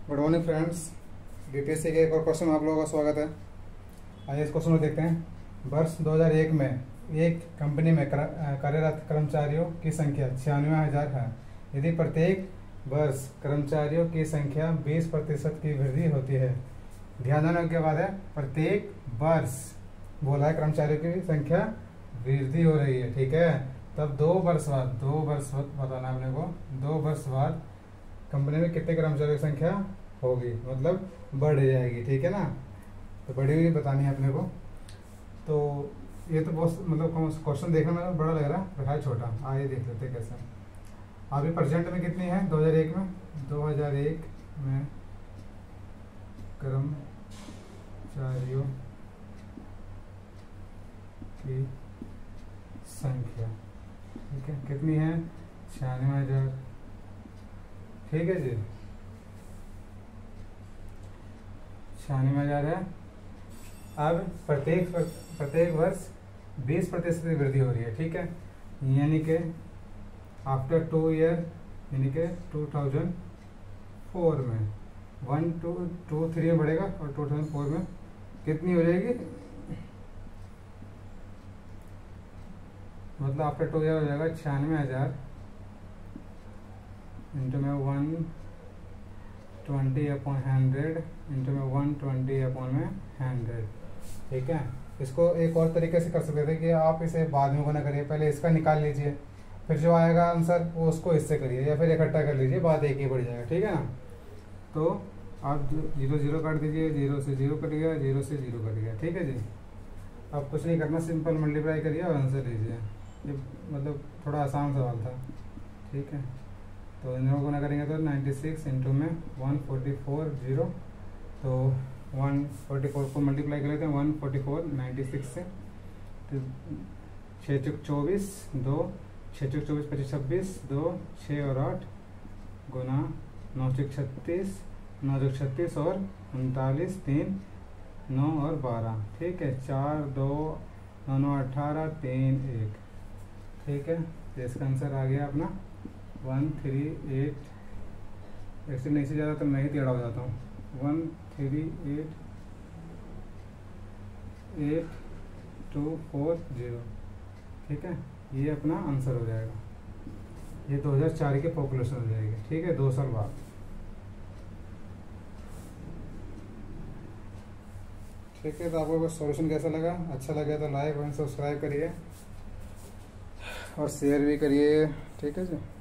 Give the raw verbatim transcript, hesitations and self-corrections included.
Good morning friends. BPSC के एक और क्वेश्चन में आप लोगों का स्वागत है। आइए इस क्वेश्चन को देखते हैं। वर्ष दो हज़ार एक में एक कंपनी में कार्यरत कर्मचारियों की संख्या छियानवे हज़ार है। यदि प्रत्येक वर्ष कर्मचारियों की संख्या बीस प्रतिशत की वृद्धि होती है। ध्यान देने के बाद है प्रत्येक वर्ष बोला है कर्मचारियों की संख्या वृद्धि हो रही है, ठीक है। तब दो वर्ष बाद दो वर्ष बाद बताना अपने को, दो वर्ष बाद कंपनी में कितने कर्मचारियों की संख्या होगी, मतलब बढ़ जाएगी, ठीक है ना। तो बढ़ी हुई बतानी है अपने को। तो ये तो बहुत मतलब क्वेश्चन देखने में बड़ा लग रहा है, है छोटा। आइए देख लेते हैं कैसे। अभी प्रेजेंट में कितनी है दो हज़ार एक में दो हज़ार एक में कर्मचारियों की संख्या, ठीक है, कितनी है छियानवे हजार, ठीक है जी, छियानवे हजार है। अब प्रत्येक प्रत्येक वर्ष बीस प्रतिशत की वृद्धि हो रही है, ठीक है। यानी कि आफ्टर टू ईयर यानी कि टू थाउजेंड फोर में वन टू टू थ्री में बढ़ेगा और टू थाउजेंड फोर में कितनी हो जाएगी, मतलब आफ्टर टू ईयर हो जाएगा छियानवे हजार इंटू में one twenty upon hundred into में वन ट्वेंटी अपॉन में हंड्रेड, ठीक है। इसको एक और तरीके से कर सकते थे कि आप इसे बाद में बना करिए, पहले इसका निकाल लीजिए, फिर जो आएगा आंसर वो उसको इससे करिए, या फिर इकट्ठा कर लीजिए, बाद एक ही बढ़ जाएगा, ठीक है ना। तो आप जीरो जीरो काट दीजिए, जीरो से जीरो कट गया, जीरो से जीरो कट गया, ठीक है जी। अब कुछ नहीं करना, सिंपल मल्टीप्लाई करिए और आंसर लीजिए। ये मतलब थोड़ा आसान सवाल था, ठीक है। तो इन दोनों को ना करेंगे तो नाइन्टी सिक्स इंटू में वन फोर्टी फोर जीरो, तो वन फोर्टी फोर को मल्टीप्लाई कर लेते हैं one forty four ninety six से। तो छः चौक चौबीस, दो छः चौक चौबीस पच्चीस छब्बीस, दो छः और आठ गुना नौ चौक छत्तीस, नौ चौक छत्तीस और उनतालीस, तीन नौ और बारह, ठीक है। चार दो नौ नौ अट्ठारह, तीन एक, ठीक है। तो इसका आंसर आ गया अपना वन थ्री एट। ऐसे नहीं से ज़्यादा तो मैं ही टेढ़ा हो जाता हूँ। One three eight eight two four zero, ठीक है। ये अपना आंसर हो जाएगा। ये दो हज़ार चार के पॉपुलेशन हो जाएगी, ठीक है, दो साल बाद। ठीक है, तो आपको सॉल्यूशन कैसा लगा? अच्छा लगा तो लाइक और सब्सक्राइब करिए और शेयर भी करिए, ठीक है जी।